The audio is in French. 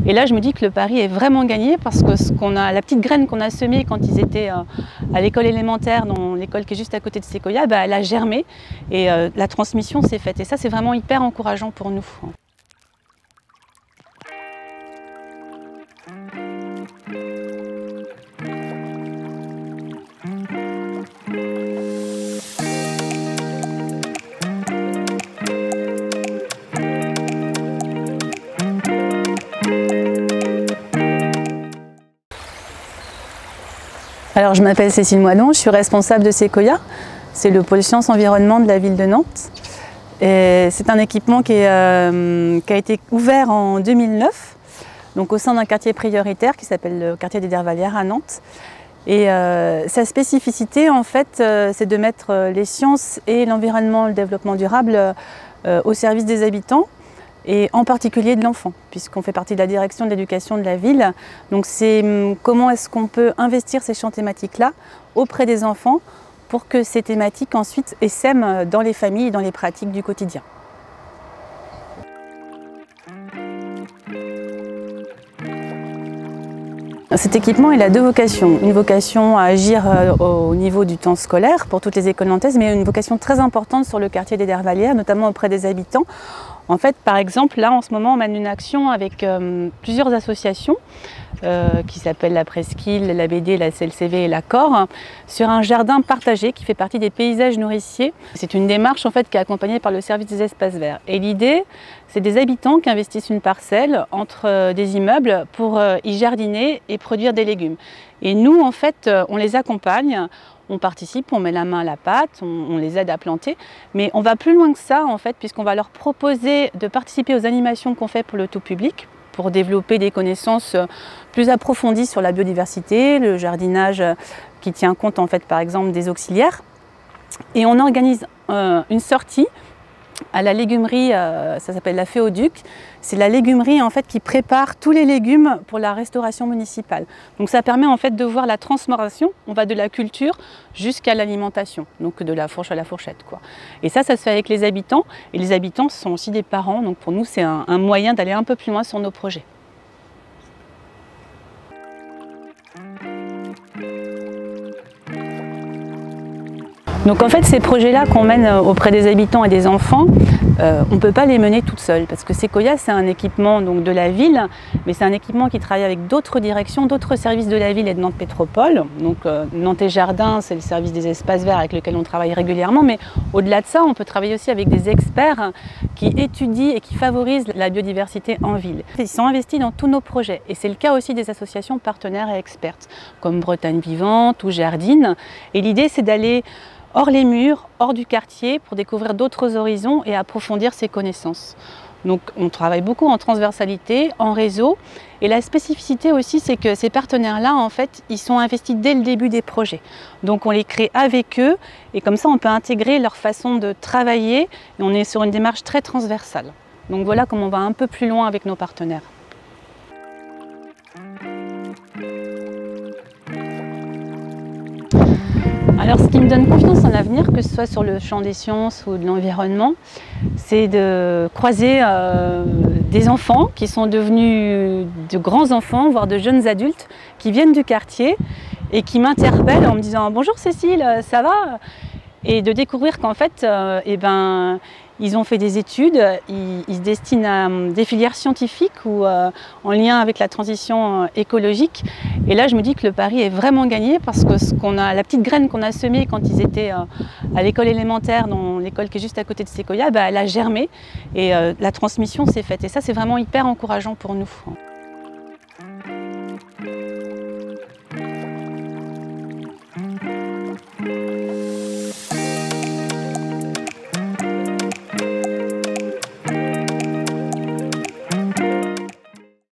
Et là, je me dis que le pari est vraiment gagné parce que la petite graine qu'on a semée quand ils étaient à l'école élémentaire, dans l'école qui est juste à côté de Sequoia, elle a germé et la transmission s'est faite. Et ça, c'est vraiment hyper encourageant pour nous. Alors, je m'appelle Cécile Moidon, je suis responsable de Sequoia. C'est le pôle sciences environnement de la ville de Nantes. C'est un équipement qui a été ouvert en 2009, donc au sein d'un quartier prioritaire qui s'appelle le quartier des Dervalières à Nantes. Et sa spécificité, en fait, c'est de mettre les sciences et l'environnement, le développement durable au service des habitants, et en particulier de l'enfant, puisqu'on fait partie de la direction de l'éducation de la ville. Donc c'est comment est-ce qu'on peut investir ces champs thématiques-là auprès des enfants pour que ces thématiques ensuite essaiment dans les familles et dans les pratiques du quotidien. Cet équipement, il a deux vocations. Une vocation à agir au niveau du temps scolaire pour toutes les écoles nantaises, mais une vocation très importante sur le quartier des Dervalières, notamment auprès des habitants. En fait, par exemple, là, en ce moment, on mène une action avec plusieurs associations qui s'appellent la Presqu'île, la BD, la CLCV et la COR, sur un jardin partagé qui fait partie des paysages nourriciers. C'est une démarche en fait, qui est accompagnée par le service des espaces verts. Et l'idée, c'est des habitants qui investissent une parcelle entre des immeubles pour y jardiner et produire des légumes. Et nous, en fait, on les accompagne. On participe, on met la main à la pâte, on les aide à planter, mais on va plus loin que ça en fait, puisqu'on va leur proposer de participer aux animations qu'on fait pour le tout public, pour développer des connaissances plus approfondies sur la biodiversité, le jardinage qui tient compte en fait par exemple des auxiliaires. Et on organise une sortie à la légumerie, ça s'appelle la Féoduc. C'est la légumerie en fait qui prépare tous les légumes pour la restauration municipale. Donc ça permet en fait de voir la transformation. On va de la culture jusqu'à l'alimentation, donc de la fourche à la fourchette, quoi. Et ça se fait avec les habitants. Et les habitants sont aussi des parents. Donc pour nous, c'est un moyen d'aller un peu plus loin sur nos projets. Donc en fait, ces projets-là qu'on mène auprès des habitants et des enfants, on ne peut pas les mener toutes seules parce que Sequoia, c'est un équipement donc, de la ville, mais c'est un équipement qui travaille avec d'autres directions, d'autres services de la ville et de Nantes Métropole. Donc Nantes et Jardin, c'est le service des espaces verts avec lequel on travaille régulièrement, mais au-delà de ça, on peut travailler aussi avec des experts qui étudient et qui favorisent la biodiversité en ville. Ils sont investis dans tous nos projets et c'est le cas aussi des associations partenaires et expertes comme Bretagne Vivante ou Jardine. Et l'idée, c'est d'aller hors les murs, hors du quartier, pour découvrir d'autres horizons et approfondir ses connaissances. Donc on travaille beaucoup en transversalité, en réseau, et la spécificité aussi c'est que ces partenaires-là, en fait, ils sont investis dès le début des projets. Donc on les crée avec eux, et comme ça on peut intégrer leur façon de travailler, et on est sur une démarche très transversale. Donc voilà comment on va un peu plus loin avec nos partenaires. Alors ce qui me donne confiance en l'avenir, que ce soit sur le champ des sciences ou de l'environnement, c'est de croiser des enfants qui sont devenus de grands enfants, voire de jeunes adultes, qui viennent du quartier et qui m'interpellent en me disant « Bonjour Cécile, ça va ?» Et de découvrir qu'en fait, ils ont fait des études, ils se destinent à des filières scientifiques ou en lien avec la transition écologique. Et là, je me dis que le pari est vraiment gagné parce que la petite graine qu'on a semée quand ils étaient à l'école élémentaire, dans l'école qui est juste à côté de Sequoia, elle a germé et la transmission s'est faite. Et ça, c'est vraiment hyper encourageant pour nous.